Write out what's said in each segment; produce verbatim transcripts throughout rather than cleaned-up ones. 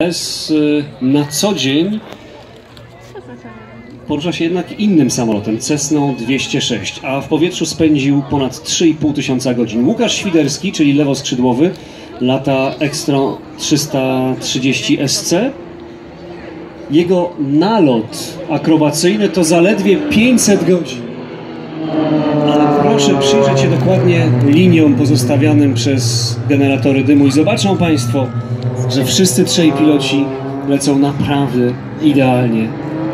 Na co dzień porusza się jednak innym samolotem, Cessną dwieście sześć, a w powietrzu spędził ponad trzy i pół tysiąca godzin. Łukasz Świderski, czyli lewoskrzydłowy, lata Extra trzysta trzydzieści S C. Jego nalot akrobacyjny to zaledwie pięćset godzin. Ale proszę przyjrzeć się dokładnie liniom pozostawianym przez generatory dymu i zobaczą Państwo, że wszyscy trzej piloci lecą naprawdę idealnie.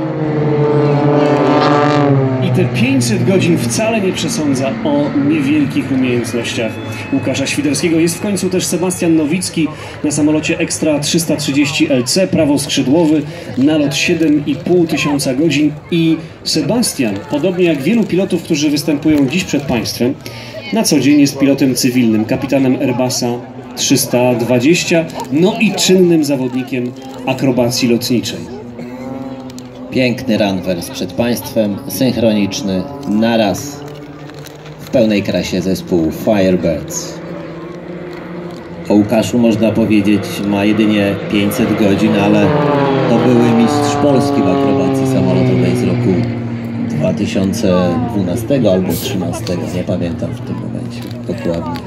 I te pięćset godzin wcale nie przesądza o niewielkich umiejętnościach Łukasza Świderskiego. Jest w końcu też Sebastian Nowicki na samolocie Extra trzysta trzydzieści L C, prawoskrzydłowy, nalot siedem i pół tysiąca godzin. I Sebastian, podobnie jak wielu pilotów, którzy występują dziś przed Państwem, na co dzień jest pilotem cywilnym, kapitanem Airbusa trzysta dwadzieścia, no i czynnym zawodnikiem akrobacji lotniczej. Piękny runwers przed Państwem, synchroniczny, naraz, w pełnej krasie zespół Firebirds. O Łukaszu można powiedzieć, ma jedynie pięćset godzin, ale to były mistrz Polski w akrobacji samolotowej z roku dwa tysiące dwunastego albo dwa tysiące trzynastego, nie pamiętam w tym momencie dokładnie.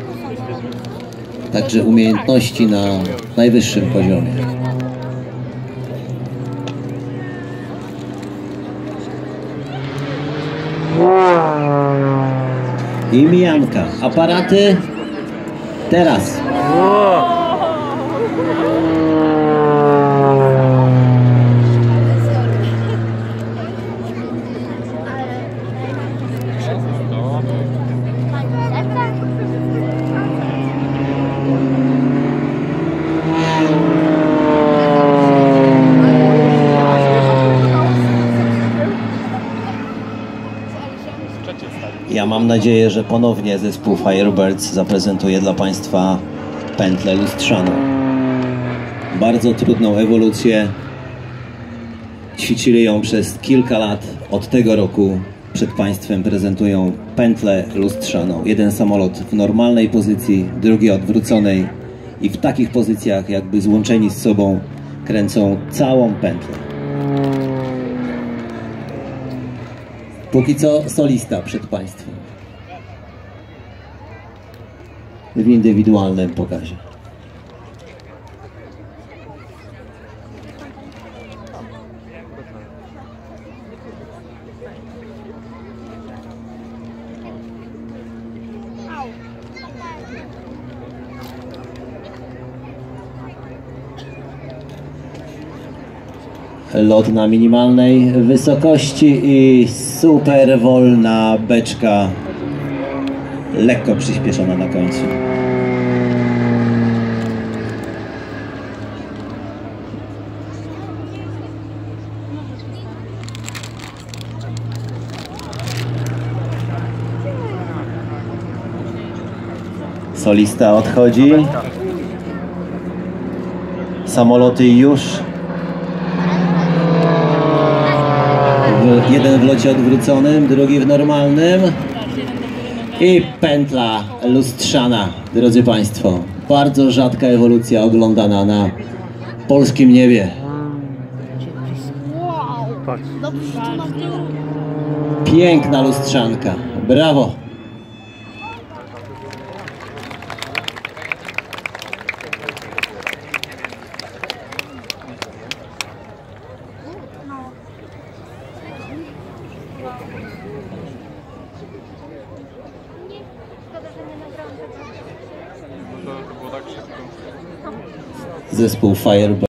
Także umiejętności na najwyższym poziomie. I mijanka. Aparaty teraz. Ja mam nadzieję, że ponownie zespół Firebirds zaprezentuje dla Państwa pętlę lustrzaną. Bardzo trudną ewolucję. Ćwiczyli ją przez kilka lat. Od tego roku przed Państwem prezentują pętlę lustrzaną. Jeden samolot w normalnej pozycji, drugi odwróconej i w takich pozycjach, jakby złączeni z sobą, kręcą całą pętlę. Póki co solista przed Państwem w indywidualnym pokazie. Lot na minimalnej wysokości i super wolna beczka, lekko przyspieszona na końcu. Solista odchodzi. Samoloty już. Jeden w locie odwróconym, drugi w normalnym. I pętla lustrzana, drodzy Państwo. Bardzo rzadka ewolucja oglądana na polskim niebie. Piękna lustrzanka. Brawo! Zespół Firebirds.